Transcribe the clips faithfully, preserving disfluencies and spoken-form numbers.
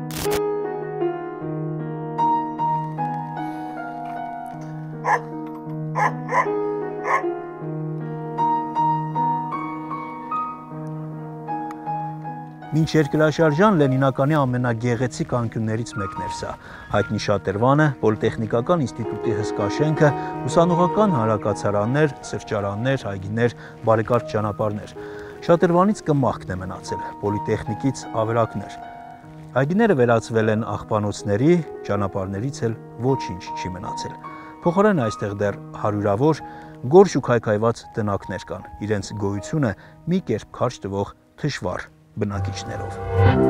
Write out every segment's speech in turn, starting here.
Մինչ երկրաշարժան Լենինականի ամենագեղեցիկ անկյուններից մեկն էր սա։ Հայտնի Շատրվանը, Պոլիտեխնիկական ինստիտուտի հսկա շենքը, ուսանողական հանրակացարաններ, սրճարաններ, այգիներ, բարեկարգ ճանապարհներ։ Շատրվանից կմախքն է մնացել, Պոլիտեխնիկից ավերակներ։ Այգիները վերածվել են աղբանոցների, ճանապարհներից էլ ոչինչ չի մնացել։ Փոխարեն այստեղ դեռ հարյուրավոր գորշ ու քայքայված տնակներ կան, իրենց գոյությունը մի կերպ քարշ տվող թշվառ բնակիչներով։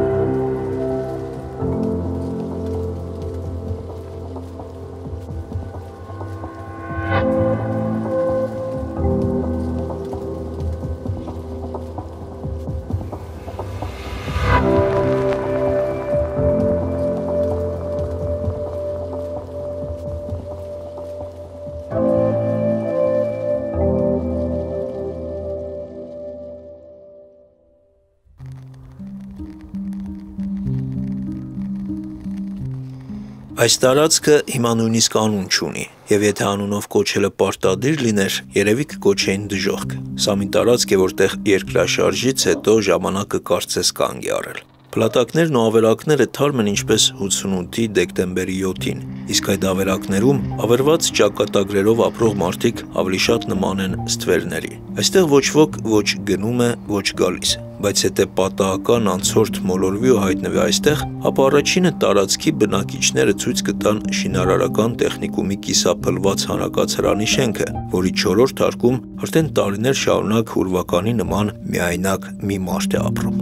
Այս տարածքը հիմա նույնիսկ անուն չունի, եւ եթե անունով կոչելը պարտադիր լիներ, երևի կկոչեին դժոխք։ Սա մի տարածք է, որտեղ երկրաշարժից հետո ժամանակը կարծես կանգ է առել։ Փլատակներն ու ավերակները թարմ են ինչպես ութսունութի դեկտեմբերի յոթին, իսկ այդ ավերակներում ավերված ճակատագրերով ապրող մարդիկ ավելի շատ նման են ստվերների։ Այստեղ ոչ ոք ոչ գնում է, ոչ գալիս է, բայց եթե պատահական անցորդ մոլորվի ու հայտնվի այստեղ, ապա առաջինը տարածքի բնակիչները ցույց կտան շինարարական տեխնիկումի կիսափլված հանրակացարանի շենքը, որի չորրորդ հարկում արդեն տարիներ շարունակ ուրվականի նման միայնակ մի մարդ է ապրում։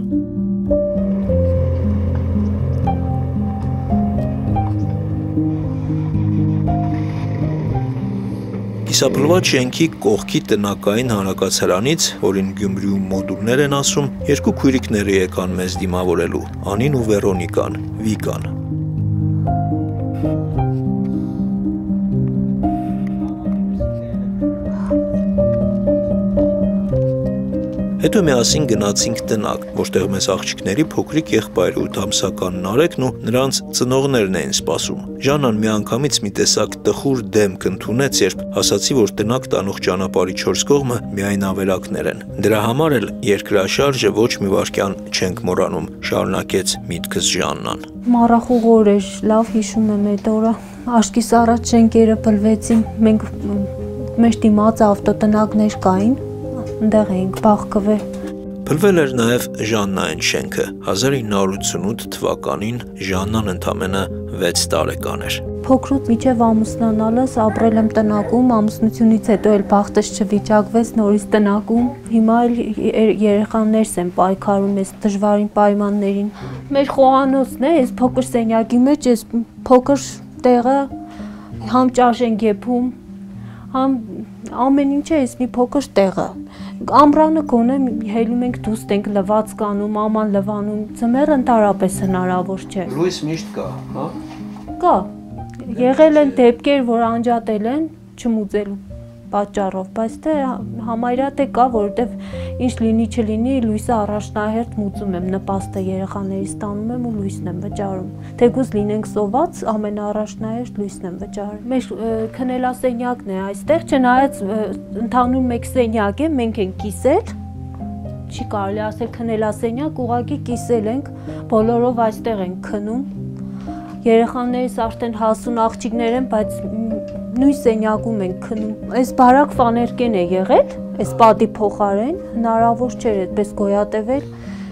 Կիսափլված շենքի կողքի տնակային հանրակացարանից, որին Գյումրիում մոդուլներ են ասում, երկու քույրիկներ եկան մեզ դիմավորելու՝ Անին ու Վերոնիկան, Վիկան։ Հետո միասին գնացինք տնակ, որտեղ մեզ աղջիկների փոքրիկ եղբայրը ութ ամսական Նարեկն ու նրանց ծնողներն էին սպասում։ Ժաննան միանգամից մի տեսակ տխուր դեմք ընդունեց, երբ ասացի, որ տնակ տանող ճանապարհի չորս կողմը միայն ավերակներ են։ Դրա համար էլ երկրաշարժը ոչ մի վայրկյան չենք մոռանում, շարունակեց միտքս Ժաննան։ Մառախուղ էր, լավ հիշում եմ այդ օրը։ Աշկիս առաջ շենքերը փլվեցին, մենք մեր դիմաց ավտոտնակներ կային։ Ընդեղ էինք բախկվել։ Փլվել էր նաև Ժաննային շենքը։ հազար ինը հարյուր ութսունութ թվականին Ժաննան ընդամենը վեց տարեկան էր։ Փոքրուց մինչև ամուսնանալս ապրել եմ տնակում, ամուսնությունից հետո էլ բախտս չվիճակվեց, նորից տնակում։ Հիմա էլ երեխաներս են պայքարում այս դժվարին պայմաններին։ Մեր խոհանոցն է, այս փոքր սենյակի մեջ, այս փոքր տեղը համ ճաշ են գեփում, համ ամեն ինչ է, այս մի փոքր տեղը։ Ամռանը գոնե հելում ենք դուստ ենք լված կանում, աման լվանում, ձմեռը ընդհանրապես հնարավոր չէ։ Լույս միշտ կա, հա։ Կա։ Եղել են դեպքեր, որ անջատել են չմուծելու պատճառով, բայց թե համարյա թե կա, որովհետև ինչ լինի չլինի, լույսը առաջնահերթ մուծում եմ, նպաստը երեխաներից ստանում եմ ու լույսն եմ վճարում։ Թեկուզ լինենք սոված, ամենաառաջնահերթ լույսն եմ վճարում։ Մեր քնելասենյակն է այստեղ, չնայած ընդհանուր մեկ սենյակ է, մենք ենք կիսել, չի կարելի ասել քնելասենյակ, ուղղակի կիսել ենք, բոլորով այստեղ ենք քնում։ Երեխաներս արդեն հասուն աղջիկներ են, բայց նույն սենյակում ենք քնում։ Այս բարակ ֆաներկեն է եղել, այս պատի փոխարեն, հնարավոր չէր այդպես գոյատևել։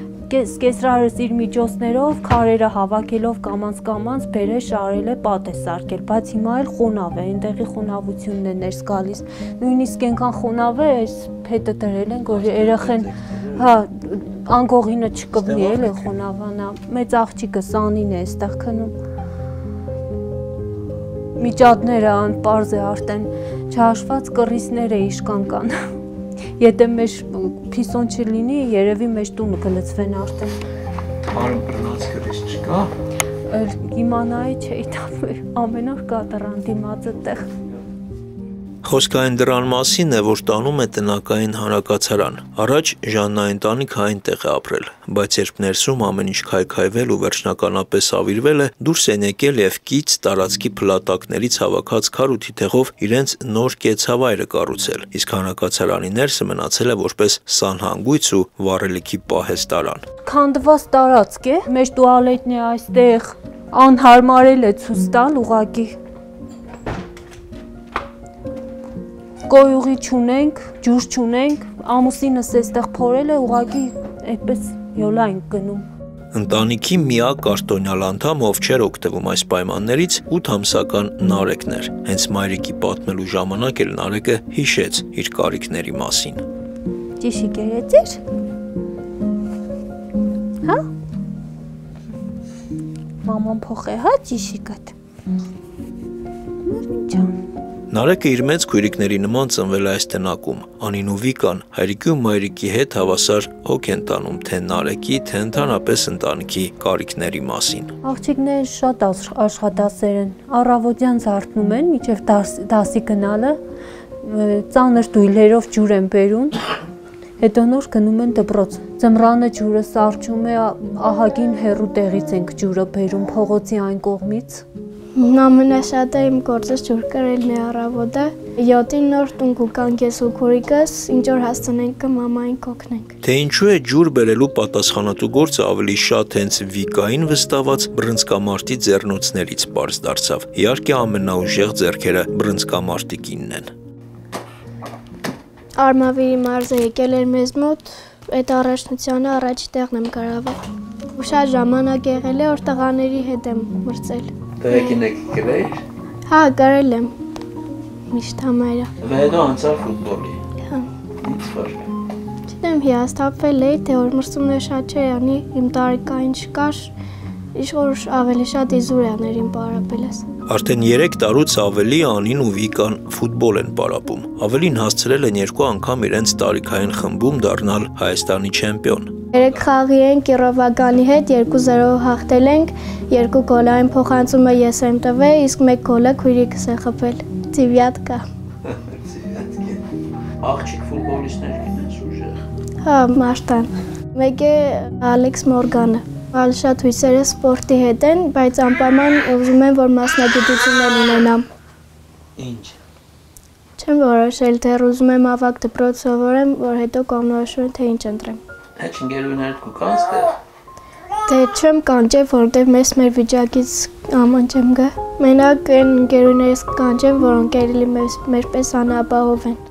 Կեսրարս իր միջոցներով, քարերը հավաքելով կամանց-կամանց բերել շարել է պատ է սարքել, բայց հիմա էլ խոնավ է, այնտեղի խոնավությունն է ներս գալիս։ Նույնիսկ այնքան խոնավ է, այս փետը դրել են, որ երեխեն, հա, անկողինը չկվնի էլ է խոնավանա։ Մեծ աղջիկը Սանին է այստեղ քնում։ Միջատները անպարզ է արդեն չհաշված կռիսները իշկան կան։ Եթե մեր փիսոն չլինի, երևի մեր տունը կլծվեն արդեն։ Արմ բռնած կռիս չկա։ Իմանայի չէի, ամեն օր կա դռան դիմացը տեղ։ Խոսքը այն դրան մասին է, որ տանում է տնակային հանրակացարան։ Առաջ Ժաննայի ընտանիքը այնտեղ է ապրել, բայց երբ ներսում ամեն ինչ քայքայվել ու վերջնականապես ավիրվել է, դուրս են եկել եւ կից տարածքի փլատակներից հավաքած քար ու թիթեղով իրենց նոր կեցավայրը կառուցել, իսկ հանրակացարանի ներսը մնացել է որպես սանհանգույց ու վառելիքի պահեստարան։ Քանդված տարածք է, մեր տուալետն է այստեղ, անհարմարել է ցույց տալ ուղղակի։ Կոյուղի չունենք, ջուր չունենք, ամուսինս էստեղ փորել է, ուղղակի այդպես յոլա ենք գնում։ Ընտանիքի միակ արտոնյալ անդամը, ով չէր օգտվում այս պայմաններից, ութ ամսական Նարեկն էր։ Հենց մայրիկի պատմելու ժամանակ էլ Նարեկը հիշեց իր կարիքների մասին։ Ճիշիկ երեծեր։ Հա։ Մաման փոխե, հա, ճիշիկատ։ Մերինջան։ Նարեկը իր մեծ քույրիկների նման ծնվել է այս տնակում։ Անին ու Վիկան հայրիկի ու մայրիկի հետ հավասար հոգ են տանում թե Նարեկի, թե ընդհանրապես ընտանիքի կարիքների մասին։ Աղջիկները շատ աշխատասեր են, առավոտյան զարթնում են, մինչև դասի գնալը, ծանր դույլերով ջուր են բերում, հետո նոր գնում են դպրոց։ Ձմռանը ջուրը սարճում է, ահագին հեռու տեղից ենք ջուրը բերում, փողոցի այն կողմից։ Ամենաշատը իմ գործս ջուր կրելն է առավոտը, յոթին նոր տուն կուկանք ես ու քուրիկս, ինչ որ հասցնենք մամային կօգնենք։ Թե ինչու է ջուր բերելու պատասխանատու գործը ավելի շատ հենց Վիկային վստահված բռնցքամարտի ձեռնոցներից պարզ դարձավ։ Իհարկե ամենաուժեղ ձեռքերը բռնցքամարտի կինն են։ Արմավիրի մարզը եկել էր մեզ մոտ, այդ առաջնությանը առաջի տեղն եմ գրավել։ Ու շատ ժամանակ եղել է, որ տղաների հետ եմ մրցել։ Տեղեկին եք գրել։ Հա, գրել եմ միշտ համարը։ Հետո անցավ ֆուտբոլի։ Հա։ Ինչ վարկ։ Չգիտեմ, հիասթափվել էի, թե որ մրցումներ շատ չէի անի, իմ տարիքային չկար, ինչ-որ ավելի շատ իզուրյաներին պարապելես։ Արդեն երեք տարուց ավելի Անին ու Վիկան ֆուտբոլ են պարապում։ Ավելին հասցրել են երկու անգամ իրենց տարիքային խմբում դառնալ Հայաստանի չեմպիոն։ Երեք խաղի ենք Կիրովականի հետ, երկու զերո հաղթել ենք, երկու գոլային փոխանցումը ես եմ տվել, իսկ մեկ գոլը քույրիկս է խփել։ Ծիվյատկա։ Աղջիկ ֆուտբոլիստներ գիտես ուժեղ։ Հա, Մարտան։ Մեկը Ալեքս Մորգանը։ Ալ շատ հույսերը սպորտի հետ են, բայց անպայման ուզում են, որ մասնագիտություններ ունենամ։ Ինչ։ Չեմ որոշել, դեռ ուզում եմ ավագ դպրոց սովորեմ, որ հետո կողմնորոշում թե ինչ ընտրեմ։ Հեչ ընկերուներդ կուկանց դեր։ Դե չեմ կանչեմ, որովհետև մեզ մեր վիճակից աման չեմ գա։ Մենակ այն ընկերուներս կանչեմ, որոնք էլի մեր պես անապահով են։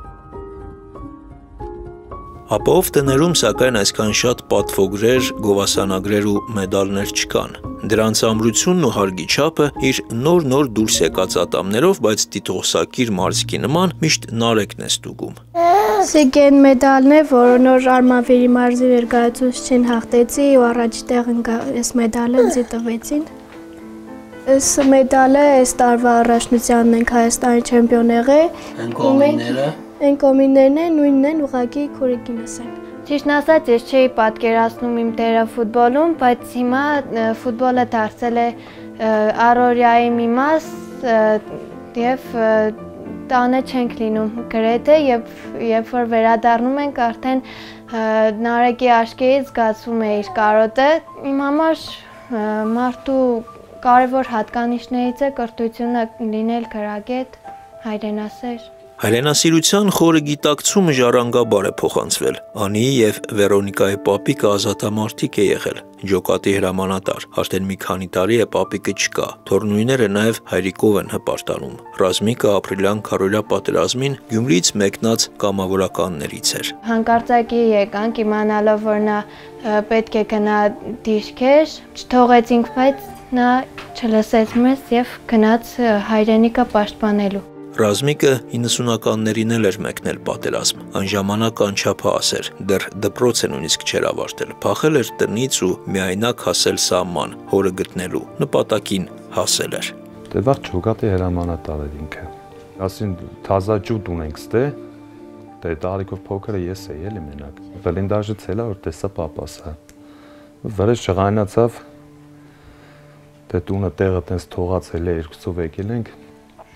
Ապահով տներում սակայն այսքան շատ պատվոգրեր, գովասանագրեր ու մեդալներ չկան։ Դրանց ամրությունն ու հարգի չափը իր նոր-նոր դուրս եկած ատամներով, բայց տիտղոսակիր մարզիկի նման միշտ Նարեկն է ստուգում։ Սիգեն մեդալն է, որը նոր Արմավիրի մարզի ներկայացուցիչին հաղթեցի ու առաջի տեղ այս մեդալը ինձ տվեցին։ Այս մեդալը այս տարվա առաջնությանն ենք Հայաստանի չեմպիոն եղել։ Այն կոմիները։ Այն կոմիներն են, նույնն են, ուղղակի քուրիկինս են։ Ճիշտն ասած, ես չէի պատկերացնում իմ դերը ֆուտբոլում, բայց հիմա ֆուտբոլը դարձել է առօրյայի մի մաս եւ տանը չենք լինում գրեթե եւ երբ որ վերադառնում ենք արդեն Նարեկի աչքերից զգացում է իր կարոտը։ Իմ համար մարդու կարևոր հատկանիշներից է կրթությունը, լինել գրագետ, հայրենասեր։ Հայրենասիրության խորը գիտակցումը ժառանգաբար է փոխանցվել։ Անիի եւ Վերոնիկայի պապիկը ազատամարտիկ է եղել, ջոկատի հրամանատար։ Արդեն մի քանի տարի է պապիկը չկա։ Թորնույները նաեւ հայրիկով են հպարտանում։ Ռազմիկը ապրիլյան քարորյա պատերազմին Գյումրիից մեկնած կամավորականներից էր։ Հանկարծակի եկանք իմանալով, որ նա պետք է գնա դիրքեր, չթողեցինք, բայց նա չլսեց մեզ եւ գնաց հայրենիքը պաշտպանելու։ Ռազմիկը իննսունականներին էլ էր մեկնել պատերազմ, այն ժամանակ անչափահաս էր, դեռ դպրոց է նույնիսկ չէր ավարտել, փախել էր տնից ու միայնակ հասել սահման, հորը գտնելու, նպատակին հասել էր։ Դե վաղ ջոկատի հրամանատար էր ինքը, ասին թազա ջուտ ունենք ստե, դե տարիքով փոքրը ես էի էլի մենակ, բլինդաժը ցելա որ տեսա պապասը, վրեժ շղայնացավ, դե տունը տեղը տենց թողացել է երկուսով եկել ենք,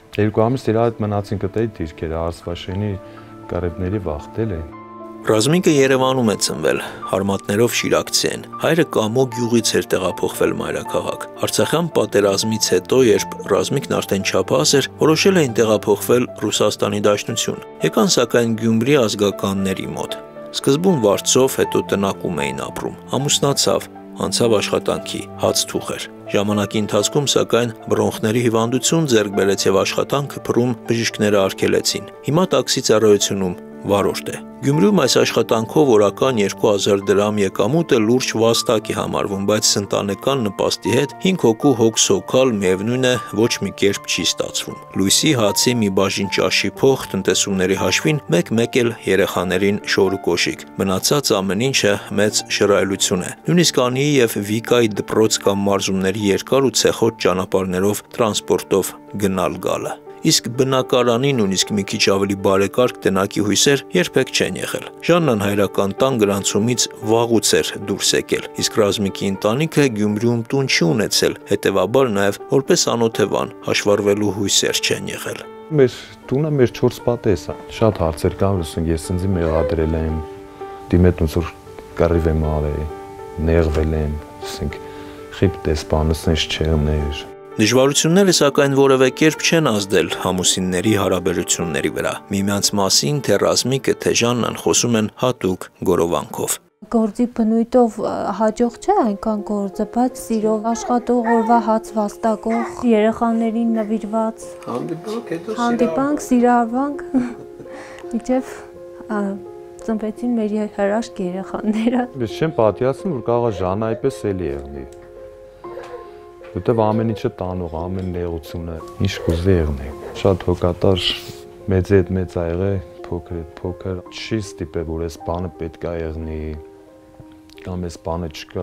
Երկու ամիս իր հետ մնացին կտեի դիրքերը, Արսվաշենի կարեբների վախտել էին։ Ռազմիկը Երևանում է ծնվել, հարմատներով շիրակցի են։ Հայրը Կամո գյուղից էր տեղափոխվել մայրաքաղաք։ Արցախյան պատերազմից հետո, երբ Ռազմիկն արդեն չափահաս էր, որոշել էին տեղափոխվել Ռուսաստանի Դաշնություն։ Եկան սակայն Գյումրի ազգականների մոտ։ Սկզբում Վարձով, հետո տնակում էին ապրում։ Ամուսնացավ, անցավ աշխատանքի, հաց թուխ էր։ Ժամանակի ընթացքում սակայն բրոնխների հիվանդություն ձեռք բերեց եւ աշխատանքը փռում բժիշկները արգելեցին։ Հիմա տաքսի ծառայությունում վարորդ է։ Գյումրիում այս աշխատանքով օրական երկու հազար դրամ եկամուտը լուրջ վաստակ է համարվում, բայց ընտանեկան նպաստի հետ հինգ հոգու հոգ սոքալ միևնույն է ոչ մի կերպ չի ստացվում։ Լույսի, հացի մի բաժին ճաշի փող, տնտեսումների հաշվին մեկ-մեկ էլ երեխաներին շոր ու կոշիկ։ Մնացած ամեն ինչը մեծ շռայլություն է։ Նույնիսկ Անիի եւ Վիկայի դպրոց կամ մարզումների երկար ու ցեխոտ ճանապարհներով տրանսպորտով գնալ գալը։ Իսկ բնակարանի նույնիսկ մի քիչ ավելի բարեկարգ տնակի հույսեր երբեք չեն եղել։ Ժաննան հայրական տան գրանցումից վաղուց էր դուրս եկել, իսկ Ռազմիկի ընտանիքը Գյումրիում տուն չի ունեցել, հետևաբար նաև որպես անօթևան հաշվառվելու հույսեր չեն եղել։ Մեր տունը մեր չորս պատես է։ Շատ հարցեր կան, ասենք ես ինձ մեղադրել եմ, դիմետ ոնց որ կռիվ եմ արել, նեղվել եմ, ասենք խիպ դեսպանս նես չեղներ։ Դժվարությունները սակայն որևէ կերպ չեն ազդել ամուսինների հարաբերությունների վրա։ Միմյանց մասին թե Ռազմիկը, թե Ժաննան խոսում են հատուկ գորովանքով։ Գործի բնույթով հաջող չէ այնքան գործը, բայց սիրով աշխատող, օրվա հաց վաստակող, երեխաներին նվիրված, Հանդիպանք, հետո հանդիպանք, սիրահարվանք, մինչև ծնվեցին մեր հրաշք երեխաները։ Ես չեմ պատկերացնում, որ կարող է Ժաննայի պես էլի եղնի։ Որտեվ ամեն ինչը տանող, ամեն նեղությունը ինչ կուզի եղնի։ Շատ հոգատար, մեծ հետ մեծ ա եղել, փոքր հետ փոքր, չի ստիպել, որ այս բանը պետք է եղնի, կամ այս բանը չկա։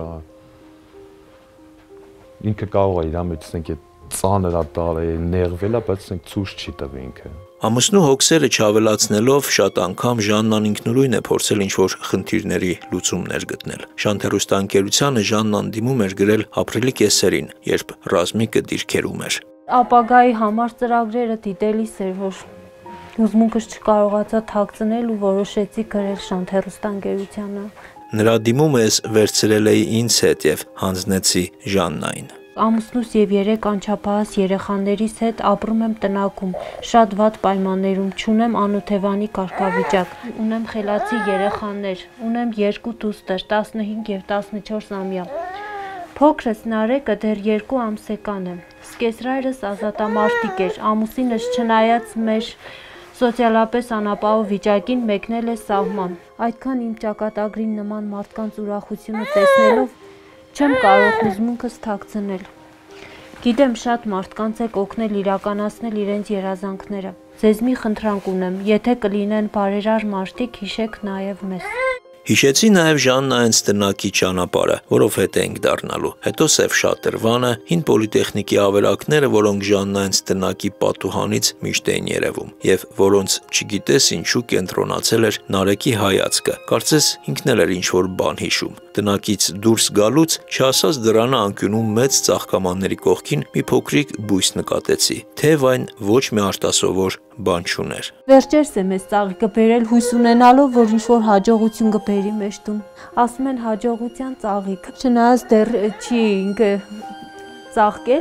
Ինքը կարող է իր մեջ ասենք ծանր ա տալի, նեղվել ա, բայց ասենք ցույց չի տվել ինքը։ Ամուսնու հոգսերը չավելացնելով շատ անգամ Ժաննան ինքնուրույն է փորձել ինչ-որ խնդիրների լուծումներ գտնել։ Շանթերոստանգերությանը Ժաննան դիմում էր գրել ապրիլի կեսերին, երբ Ռազմիկը դիրքերում էր։ Ապագայի համար ծրագրերը դիտելիս էր, որ հուզմունքս չկարողացա թաքցնել ու որոշեցի գրել Շանթերոստանգերությանը։ Նրա դիմումը ես վերցրել էի ինձ հետ եւ հանձնեցի Ժաննային։ Ամուսնուս եւ երեք անչափահաս երեխաներիս հետ ապրում եմ տնակում, շատ վատ պայմաններում, չունեմ անօթևանի կարգավիճակ, ունեմ խելացի երեխաներ, ունեմ երկու դուստր, տասնհինգ եւ տասնչորս ամյա։ Փոքրս Նարեկը դեռ երկու ամսեկան է։ Սկեսրայրս ազատամարտիկ էր, ամուսինս չնայած մեր սոցիալապես անապահով վիճակին մեկնել է սահման։ Այդքան իմ ճակատագրին նման մարդկանց ուրախությունը տեսնելով չեմ կարող հուզմունքս թաքցնել։ Գիտեմ շատ մարդկանց եք օգնել իրականացնել իրենց երազանքները։ Ձեզ մի խնդրանք ունեմ, եթե կլինեն բարերար մարդիկ, հիշեք նաև մեզ։ Հիշեցի նաև Ժաննայից տնակի ճանապարհը, որով հետ էինք դառնալու։ Հետո Սև Շատրվանը, հին պոլիտեխնիկի ավերակները, որոնք Ժաննայից տնակի պատուհանից միշտ էին երևում, եւ որոնց չգիտես ինչու կենտրոնացել էր Նարեկի հայացքը։ Կարծես ինքն էլ էր ինչ-որ բան հիշում։ Տնակից դուրս գալուց չասած դրանը անկյունում մեծ ծաղկամանների կողքին մի փոքրիկ բույս նկատեցի, թեև այն ոչ մի արտասովոր բան չուներ։ Վերջերս եմ այս ծաղիկը բերել հույս ունենալով, որ ինչ-որ հաջողություն կբերի մեզ տուն։ Ասում են հաջողության ծաղիկ, չնայած դեռ չի ինքը ծաղկել։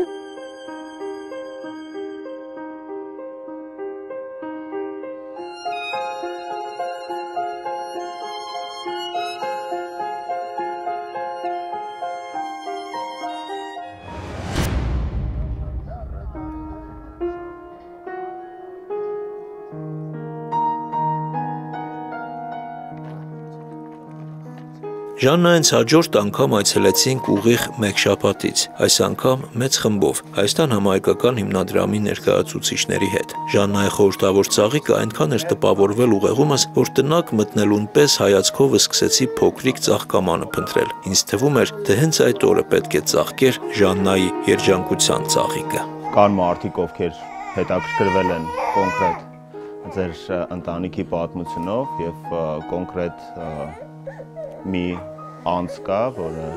Ժաննայից հաջորդ անգամ այցելեցինք ուղիղ մեկ շաբաթից, այս անգամ մեծ խմբով, Հայաստան համահայկական հիմնադրամի ներկայացուցիչների հետ։ Ժաննայի խորհրդավոր ծաղիկը այնքան էր տպավորվել ուղեղումս, որ տնակ մտնելուն պես հայացքովը սկսեցի փոքրիկ ծաղկամանը փնտրել։ Ինձ թվում էր, թե հենց այդ օրը պետք է ծաղկեր Ժաննայի երջանկության ծաղիկը։ Կան մարդիկ, ովքեր հետաքրքրվել են կոնկրետ ձեր ընտանիքի պատմությունով եւ կոնկրետ մի անձ կա, որը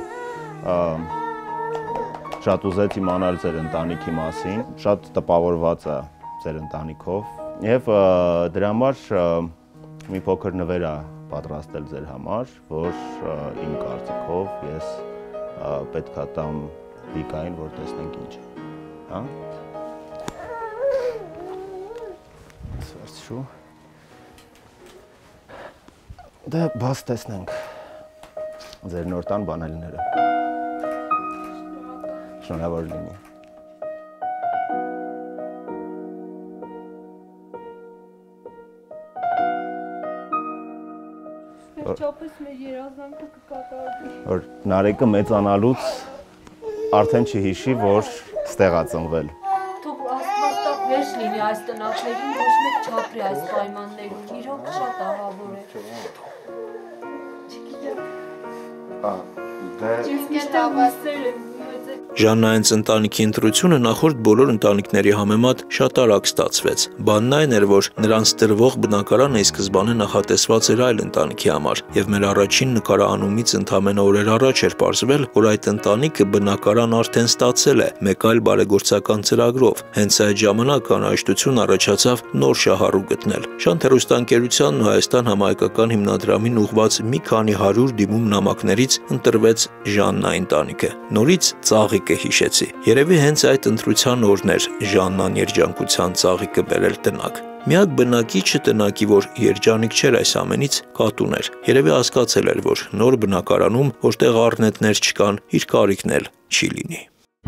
շատ ուզեց իմանալ ձեր ընտանիքի մասին, շատ տպավորված է ձեր ընտանիքով եւ դրա համար մի փոքր նվեր է պատրաստել ձեր համար, որ իմ կարծիքով ես պետք է տամ Վիկային, որ տեսնենք ինչ է, հա։ Սարսու։ Դե բաց տեսնենք ձեր նոր տան բանալիները։ Շնորհավոր լինի։ Վերջապես մեր երազանքը կկատարվի։ Որ Նարեկը մեծանալուց արդեն չհիշի, որ ստեղ է ծնվել։ Թող աստվածտակ վերջ լինի այս տնակներին, ոչ մեկ չապրի այս պայմաններում, իրոք շատ ահավոր է։ Ճիշտ հավասար եմ։ Ժաննայենց ընտանիքի ընտրությունը նախորդ բոլոր ընտանիքների համեմատ շատ արագ ստացվեց։ Բանն այն էր, որ նրանց տրվող բնակարանը ի սկզբանե նախատեսված էր այլ ընտանիքի համար, եւ մեր առաջին նկարահանումից ընդամենը օրեր առաջ էր պարզվել, որ այդ ընտանիքը բնակարան արդեն ստացել է մեկ այլ բարեգործական ծրագրով։ Հենց այդ ժամանակ անհաշտություն առաջացավ նոր շահառու գտնել։ Շանթ հեռուստաընկերությանն ու Հայաստան համահայկական հիմնադրամին ուղղված մի քանի հարյուր դիմում նամակներից ընտրվեց Ժաննա ընտանիքը։ Նորից ծաղիկը հիշեցի։ Երևի հենց այդ ընտրության օրն էր Ժաննան երջանկության ծաղիկը բերել տնակ։ Միակ բնակիչը տնակի, որ երջանիկ չէր այս ամենից, կատուն էր։ Երևի հասկացել էր, որ նոր բնակարանում, որտեղ առնետներ չկան, իր կարիքն էլ չի լինի։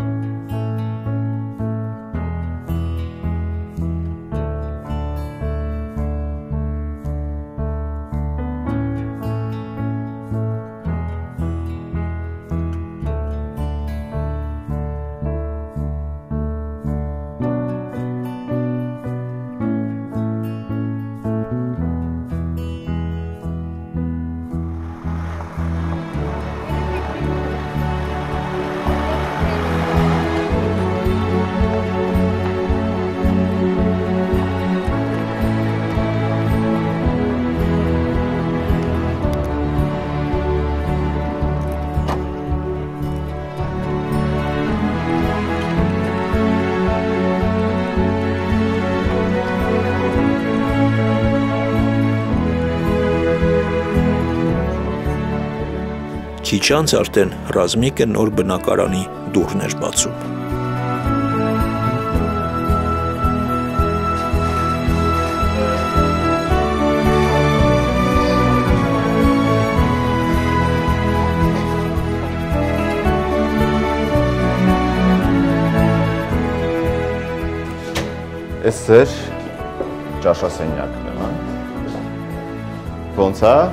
Քիչ անց արդեն Ռազմիկը նոր բնակարանի դուռն էր բացում։ Էս ձեր ճաշասենյակն է, հա։ Ոնց է։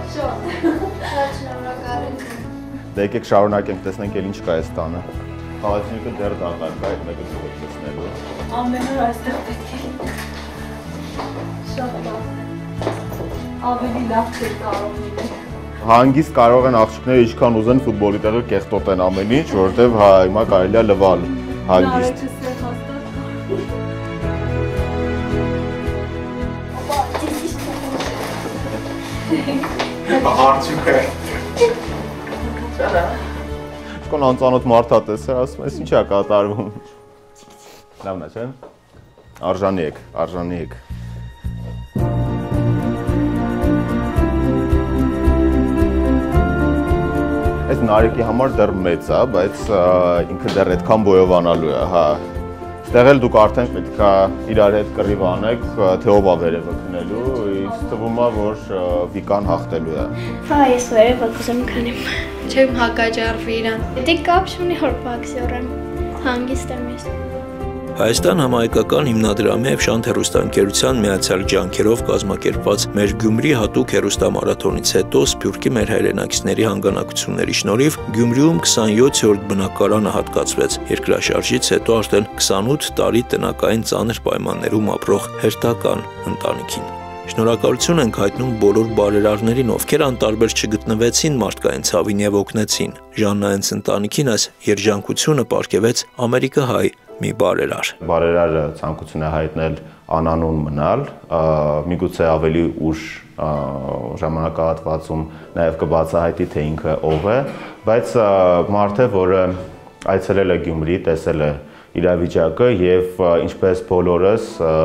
Դե եկեք շարունակենք, տեսնենք էլ ինչ կա այս տանը։ Խաղացնիկը դեռ դառնալ կա, այդ մեկը ցույց տեսնելու։ Ամեն օր այստեղ պետք է։ Շատ լավ։ Ավելի լավ չէ կարող լինել։ Հանգիստ կարող են աղջիկները ինչքան ուզեն ֆուտբոլի տեղը կեղտոտեն ամեն ինչ, որովհետև հա հիմա կարելի է լվալ հանգիստ։ Հարցուկ է։ Կոն անծանոթ մարդ է տեսել, ասում ես ինչ է կատարվում։ Լավն է, չէ՞։ Արժանի եք, արժանի եք։ Այս Նարեկի համար դեռ մեծ է, բայց ինքը դեռ այդքան բոյովանալու է, հա։ Ստեղ էլ դուք արդեն պետք է իրար հետ կռիվ անեք, թե ով է վերևը քնելու, ինձ թվում է, որ Վիկան հաղթելու է։ Հա, ես վերևը կուզեմ քնեմ։ Չեմ հակաճառվի իրան։ Դե կապ չունի, որ բաքսյորեմ, հանգիստ եմ ես։ Հայաստան համահայկական հիմնադրամի եւ Շանթ հեռուստաընկերության միացյալ ջանքերով կազմակերպված մեր Գյումրի հատուկ հեռուստամարաթոնից հետո Սփյուռքի մեր հայրենակիցների հանգանակությունների շնորհիվ Գյումրիում քսանյոթերորդ բնակարանը հատկացվեց երկրաշարժից հետո արդեն քսանութ տարի տնական ծանր պայմաններում ապրող հերթական ընտանիքին։ Շնորհակալություն ենք հայտնում բոլոր բարերարներին, ովքեր անտարբեր չգտնվեցին մարդկային ցավին եւ օգնեցին։ Ժաննայենց ընտանիքին այս երջանկությունը պարգևեց ամերիկահայ մի բարերար։ Բարերարը ցանկություն է հայտնել անանուն մնալ, միգուցե ավելի ուշ ժամանակահատվածում նաև կբացահայտի, թե ինքը ով է, բայց մարդ է, որը այցելել է Գյումրի, տեսել է իրավիճակը եւ ինչպես բոլորս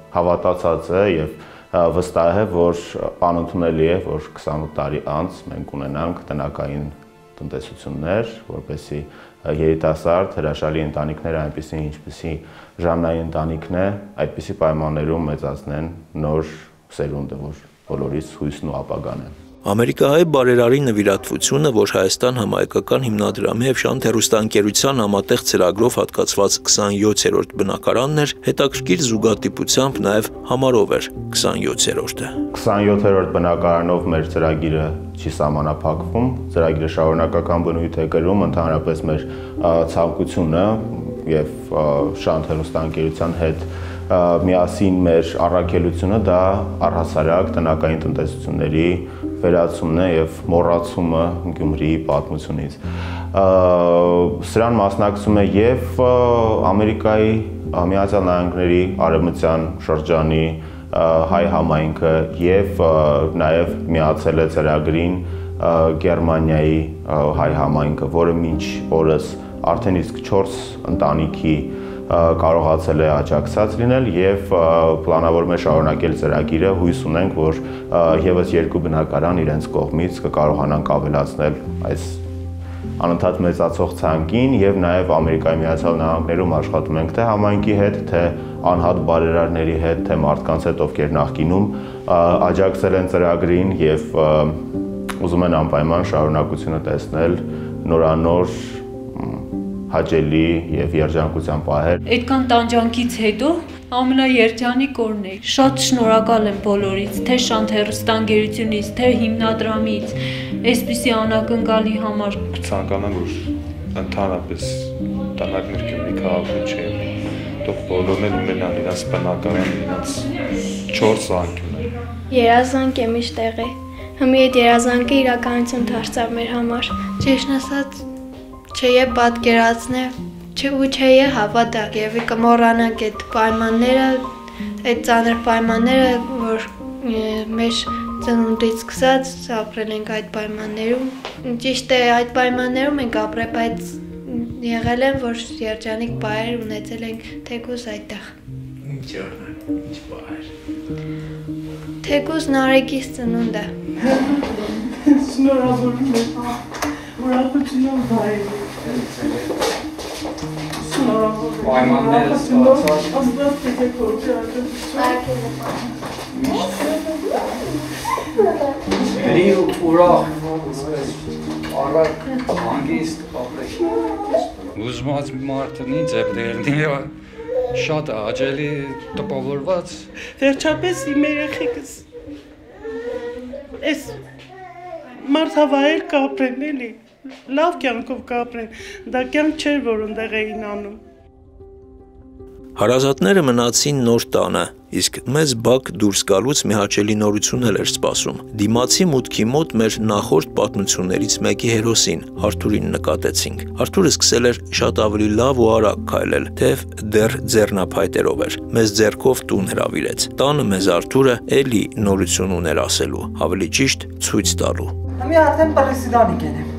հավատացած է եւ վստահ է, որ անընդունելի է, որ քսանութ տարի անց մենք ունենանք տնակային տնտեսություններ, որպեսզի երիտասարդ հրաշալի ընտանիքները, այնպիսի ինչպիսի ժամնային ընտանիքն է, այդպիսի պայմաններում մեծացնեն նոր սերունդը, որ բոլորիս հույսն ու ապագան է։ Ամերիկահայ բարերարի նվիրատվությունը, որ Հայաստան համահայկական հիմնադրամի եւ Շանթ հեռուստաընկերության համատեղ ծրագրով հատկացված քսանյոթերորդ բնակարանն էր, հետաքրքիր զուգատիպությամբ նաեւ համարով էր քսանյոթերորդը։ քսանյոթերորդ բնակարանով մեր ծրագիրը չի սահմանափակվում, ծրագիրը շարունակական բնույթ է կրում, ընդհանրապես մեր ցանկությունը եւ Շանթ հեռուստաընկերության հետ միասին մեր առաքելությունը դա առհասարակ տնակային տնտեսությունների վերացումն է եւ մոռացումը Գյումրիի պատմությունից։ Սրան մասնակցում է եւ Ամերիկայի Միացյալ Նահանգների արևմտյան շրջանի հայ համայնքը եւ նաեւ միացել է ծրագրին Գերմանիայի հայ համայնքը, որը մինչ օրս արդեն իսկ չորս ընտանիքի կարողացել է աջակցած լինել եւ պլանավորում է շարունակել ծրագիրը, հույս ունենք, որ եւս երկու բնակարան իրենց կողմից կկարողանանք ավելացնել այս անընդհատ մեծացող ցանկին եւ նաեւ Ամերիկայի Միացյալ Նահանգներում աշխատում ենք թե համայնքի հետ, թե անհատ բարերարների հետ, թե մարդկանց հետ, ովքեր նախկինում աջակցել են ծրագրին եւ ուզում են անպայման շարունակությունը տեսնել նորանոր հաճելի եւ երջանկության պահեր։ Այդքան տանջանքից հետո ամենաերջանիկ օրն է։ Շատ շնորհակալ եմ բոլորից, թե Շանթ հեռուստաընկերությունից, թե հիմնադրամից, այսպիսի անակնկալի համար։ Ցանկանամ, որ ընդհանրապես տնակներ Գյումրի քաղաքում չէ, թող բոլորն էլ ունենան իրենց բնակարան, իրենց չորս անկյուն։ Երազանք է միշտ եղել։ Հիմա այդ երազանքը իրականություն դարձավ մեր համար։ Ճիշտ ասած, չէ պատկերացնել, չէ ու չէ հավատալ եւ կմոռանանք այդ պայմանները, այդ ծանր պայմանները, որ մեր ծնունդից սկսած ապրել ենք այդ պայմաններում։ Ճիշտ է, այդ պայմաններում ենք ապրել, բայց եղել են, որ երջանիկ պահեր ունեցել ենք թեկուզ այդտեղ։ Ինչ ինչ պահեր։ Թեկուզ Նարեկիս ծնունդը։ Շնորհավորում եմ։ Ուրախությունով բարի։ Պայմանները ստացած։ Աստված դեպի փոխարինը։ Վերի ուրախ, արագ, հանգիստ ապրեք։ Ուզմած մարդն ինձ է դերնի շատ աջելի տպավորված։ Վերջապես իմ երեխեքս այս մարդավայել կապրեն էլի, լավ կյանքով կապրեն, դա կյանք չէր, որ ընդեղ էին անում։ Հարազատները մնացին նոր տանը, իսկ մեզ բակ դուրս գալուց մի հաճելի նորություն էլ էր սպասում։ Դիմացի մուտքի մոտ մեր նախորդ պատմություններից մեկի հերոսին, Արթուրին նկատեցինք։ Արթուրը սկսել էր շատ ավելի լավ ու արագ քայլել, թեև դեռ ձեռնափայտերով էր։ Մեզ ձեռքով տուն հրավիրեց։ Տանը մեզ Արթուրը էլի նորություն ուներ ասելու, ավելի ճիշտ ցույց տալու։ Հիմա արդեն պրեսիդանիկ եմ։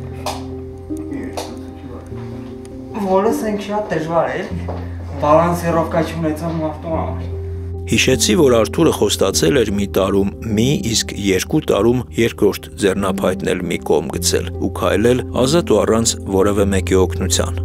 Որս ենք շատ դժվար է։ Բալանսիրովկա չունեցավ ավտոմատ։ Հիշեցի, որ Արթուրը խոստացել էր մի տարում մի, իսկ երկու տարում երկրորդ ձեռնափայտն էլ մի կողմ գցել ու քայլել ազատ ու առանց որևէ մեկի օգնության։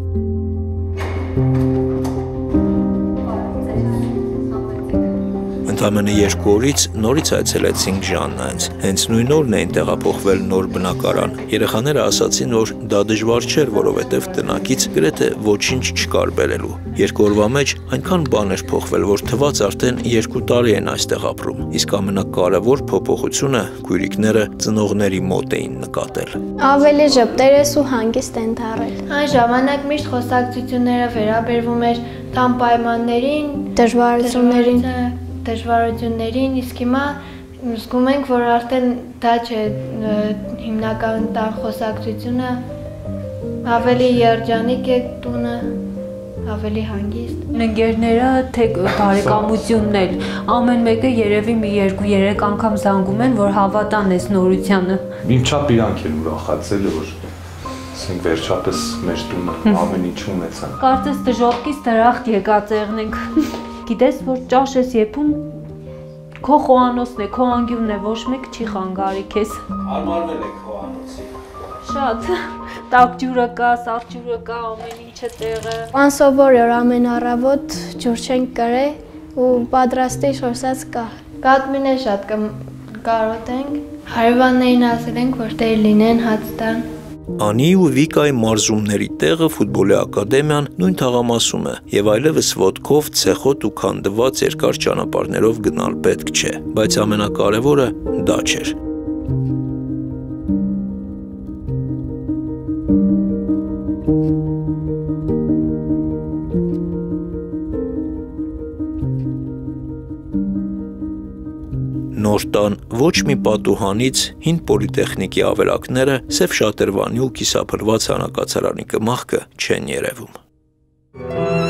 Ընդամենը երկու օրից նորից այցելեցինք Ժաննայից։ Հենց նույն օրն էին տեղափոխվել նոր բնակարան։ Երեխաները ասացին, որ դա դժվար չէր, որովհետև տնակից գրեթե ոչինչ չկար բերելու։ Երկու օրվա մեջ այնքան բան էր փոխվել, որ թվաց արդեն երկու տարի են այստեղ ապրում։ Իսկ ամենակարևոր փոփոխությունը քույրիկները ծնողների մոտ էին նկատել։ Ավելի ժպտերես ու հանգիստ են դառել։ Այն ժամանակ միշտ խոսակցությունները վերաբերվում էր տան պայմաններին, Դժվարություններին։ դժվարություններին, իսկ հիմա զգում ենք, որ արդեն դա չէ հիմնական տան խոսակցությունը, ավելի երջանիկ է տունը, ավելի հանգիստ։ Ընկերները թե բարեկամությունն էլ ամեն մեկը երևի մի երկու երեք անգամ զանգում են, որ հավատան այս նորությանը։ Մինչապ իրանք են ուրախացել, որ ասենք վերջապես մեր տունը ամեն ինչ ունեցան։ Կարծես դժողքից դրախտ եկած եղնենք։ գիտես, որ ճաշ ես եփում, քո խոհանոցն է, քո անկյունն է, ոչ մեկ չի խանգարի քեզ։ Հարմարվել եք խոհանոցի։ Շատ, տաք ջուրը կա, սառը ջուրը կա, ամեն ինչը տեղը։ Անսովոր էր ամեն առավոտ ջուր չենք կրե ու պատրաստի շորսած կա։ Կատմինը շատ կարոտենք, հարևաններին ասել ենք, որ տեր լինեն հաց տան։ Անի ու Վիկայի մարզումների տեղը ֆուտբոլի ակադեմիան նույն թաղամասում է եւ այլևս ոտքով, ցեխոտ ու քանդված երկար ճանապարհներով գնալ պետք չէ, բայց ամենակարևորը դա չէր։ Նոր տան ոչ մի պատուհանից հին պոլիտեխնիկի ավերակները, սև շատրվանի ու կիսափլված հանրակացարանի կմախքը չեն երևում։